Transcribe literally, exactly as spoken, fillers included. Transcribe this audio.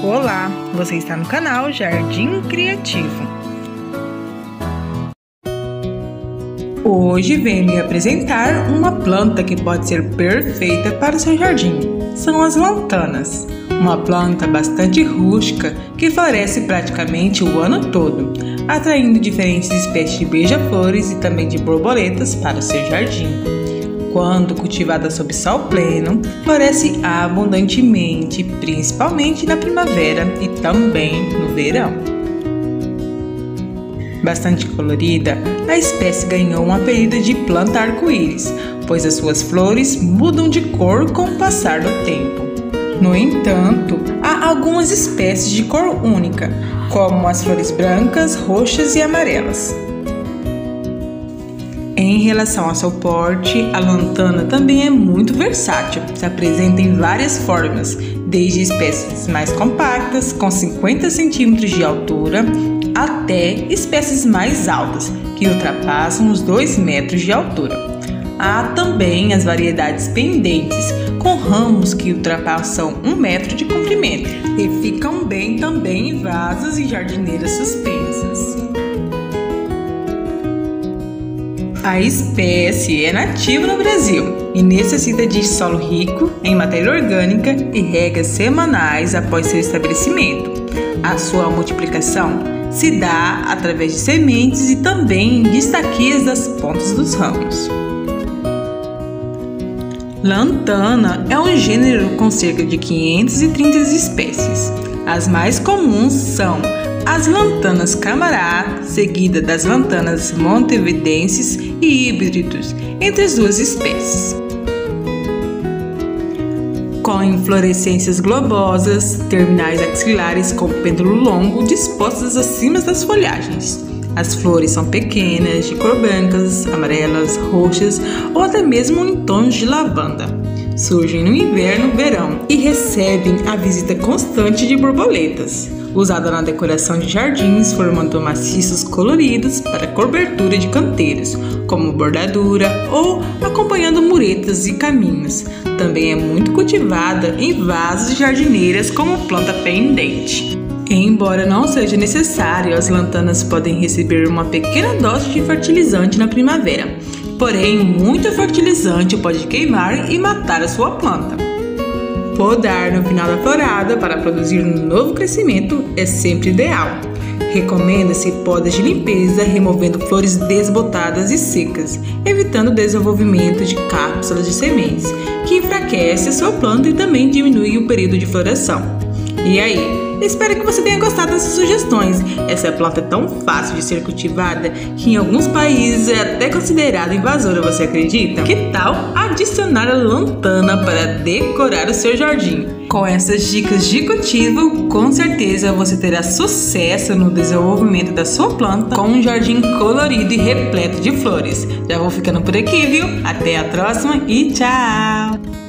Olá, você está no canal Jardim Criativo. Hoje venho lhe apresentar uma planta que pode ser perfeita para o seu jardim. São as lantanas, uma planta bastante rústica que floresce praticamente o ano todo, atraindo diferentes espécies de beija-flores e também de borboletas para o seu jardim. Quando cultivada sob sol pleno, floresce abundantemente, principalmente na primavera e também no verão. Bastante colorida, a espécie ganhou um apelido de planta arco-íris, pois as suas flores mudam de cor com o passar do tempo. No entanto, há algumas espécies de cor única, como as flores brancas, roxas e amarelas. Em relação ao seu porte, a lantana também é muito versátil, se apresenta em várias formas, desde espécies mais compactas, com cinquenta centímetros de altura, até espécies mais altas, que ultrapassam os dois metros de altura. Há também as variedades pendentes, com ramos que ultrapassam um metro de comprimento e ficam bem também em vasos e jardineiras suspensas. A espécie é nativa no Brasil e necessita de solo rico em matéria orgânica e regas semanais após seu estabelecimento. A sua multiplicação se dá através de sementes e também de estaquias das pontas dos ramos. Lantana é um gênero com cerca de quinhentas e trinta espécies. As mais comuns são as lantanas camará, seguida das lantanas montevidenses e híbridos, entre as duas espécies. Com inflorescências globosas, terminais axilares com pêndulo longo dispostas acima das folhagens. As flores são pequenas, de cor brancas, amarelas, roxas ou até mesmo em tons de lavanda. Surgem no inverno e verão e recebem a visita constante de borboletas, usada na decoração de jardins, formando maciços coloridos para cobertura de canteiros, como bordadura ou acompanhando muretas e caminhos. Também é muito cultivada em vasos e jardineiras como planta pendente. Embora não seja necessário, as lantanas podem receber uma pequena dose de fertilizante na primavera. Porém, muito fertilizante pode queimar e matar a sua planta. Podar no final da florada para produzir um novo crescimento é sempre ideal. Recomenda-se podas de limpeza, removendo flores desbotadas e secas, evitando o desenvolvimento de cápsulas de sementes, que enfraquece a sua planta e também diminui o período de floração. E aí? Espero que você tenha gostado dessas sugestões. Essa planta é tão fácil de ser cultivada que em alguns países é até considerada invasora, você acredita? Que tal adicionar a lantana para decorar o seu jardim? Com essas dicas de cultivo, com certeza você terá sucesso no desenvolvimento da sua planta com um jardim colorido e repleto de flores. Já vou ficando por aqui, viu? Até a próxima e tchau!